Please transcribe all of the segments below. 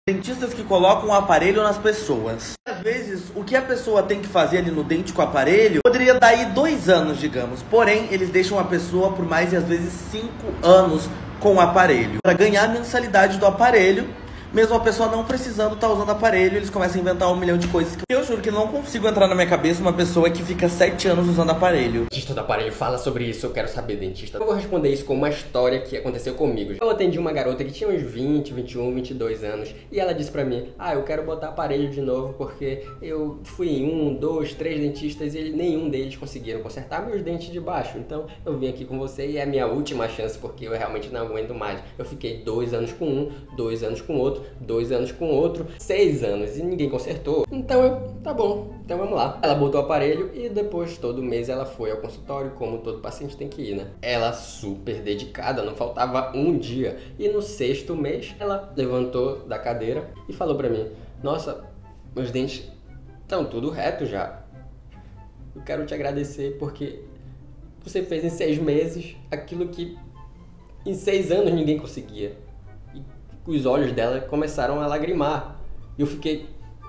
Dentistas que colocam um aparelho nas pessoas. Às vezes, o que a pessoa tem que fazer ali no dente com o aparelho poderia dar aí 2 anos, digamos. Porém, eles deixam a pessoa por mais de, às vezes, 5 anos com o aparelho. Para ganhar a mensalidade do aparelho, mesmo a pessoa não precisando estar usando aparelho, eles começam a inventar 1 milhão de coisas que eu juro que não consigo entrar na minha cabeça uma pessoa que fica 7 anos usando aparelho. Dentista do aparelho, fala sobre isso, eu quero saber, dentista. Eu vou responder isso com uma história que aconteceu comigo. Eu atendi uma garota que tinha uns 20, 21, 22 anos e ela disse pra mim: eu quero botar aparelho de novo porque eu fui em 1, 2, 3 dentistas e nenhum deles conseguiram consertar meus dentes de baixo. Então eu vim aqui com você e é a minha última chance porque eu realmente não aguento mais. Eu fiquei 2 anos com um, 2 anos com outro, 2 anos com outro, 6 anos e ninguém consertou. Então tá bom, então vamos lá. Ela botou o aparelho e depois todo mês ela foi ao consultório, como todo paciente tem que ir, né? Ela super dedicada, não faltava um dia. E no 6º mês ela levantou da cadeira e falou pra mim: nossa, meus dentes estão tudo reto já. Eu quero te agradecer porque você fez em 6 meses aquilo que em 6 anos ninguém conseguia. Os olhos dela começaram a lagrimar. E eu fiquei...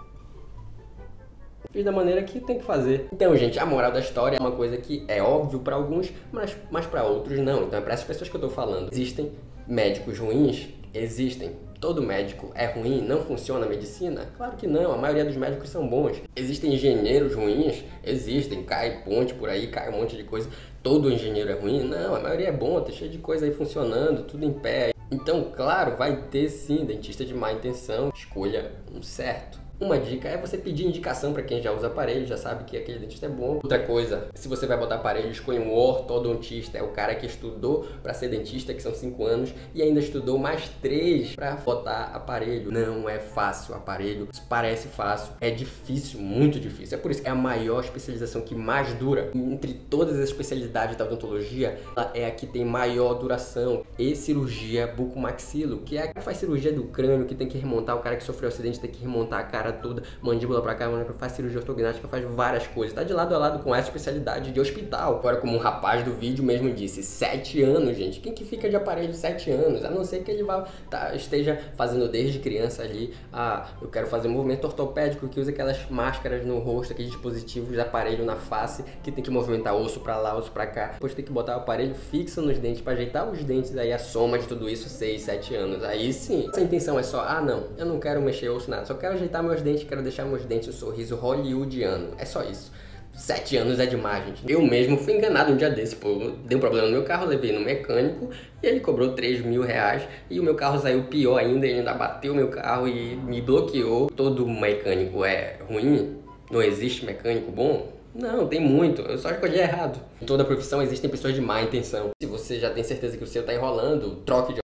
Fiz da maneira que tem que fazer. Então, gente, a moral da história é uma coisa que é óbvio para alguns, mas para outros não. Então é para essas pessoas que eu tô falando. Existem médicos ruins? Existem. Todo médico é ruim? Não funciona a medicina? Claro que não, a maioria dos médicos são bons. Existem engenheiros ruins? Existem, cai ponte por aí, cai um monte de coisa. Todo engenheiro é ruim? Não, a maioria é bom, tá cheio de coisa aí funcionando, tudo em pé. Então, claro, vai ter sim dentista de má intenção. Escolha um certo. Uma dica é você pedir indicação para quem já usa aparelho, já sabe que aquele dentista é bom. Outra coisa, se você vai botar aparelho, escolha um ortodontista. É o cara que estudou para ser dentista, que são 5 anos, e ainda estudou mais 3 para botar aparelho. Não é fácil aparelho, isso parece fácil, é difícil, muito difícil. É por isso que é a maior especialização que mais dura. Entre todas as especialidades da odontologia, ela é a que tem maior duração. E cirurgia bucomaxilo, que é a que faz cirurgia do crânio, que tem que remontar, o cara que sofreu acidente tem que remontar a cara toda, mandíbula pra cá, mandíbula pra cá, faz cirurgia ortognática, faz várias coisas. Tá de lado a lado com essa especialidade de hospital. Agora, como um rapaz do vídeo mesmo disse, 7 anos, gente. Quem que fica de aparelho 7 anos? A não ser que ele esteja fazendo desde criança ali, eu quero fazer um movimento ortopédico, que usa aquelas máscaras no rosto, aqueles dispositivos de aparelho na face, que tem que movimentar osso pra lá, osso pra cá. Depois tem que botar o aparelho fixo nos dentes pra ajeitar os dentes, aí a soma de tudo isso, 6, 7 anos. Aí sim, essa intenção é só, não, eu não quero mexer osso nada, só quero ajeitar meus dentes, quero deixar meus dentes um sorriso hollywoodiano. É só isso. 7 anos é demais, gente. Eu mesmo fui enganado um dia desse, pô. Deu um problema no meu carro, levei no mecânico e ele cobrou 3 mil reais e o meu carro saiu pior ainda, ele ainda bateu o meu carro e me bloqueou. Todo mecânico é ruim? Não existe mecânico bom? Não, tem muito, eu só escolhi errado. Em toda profissão existem pessoas de má intenção. Se você já tem certeza que o seu tá enrolando, troque de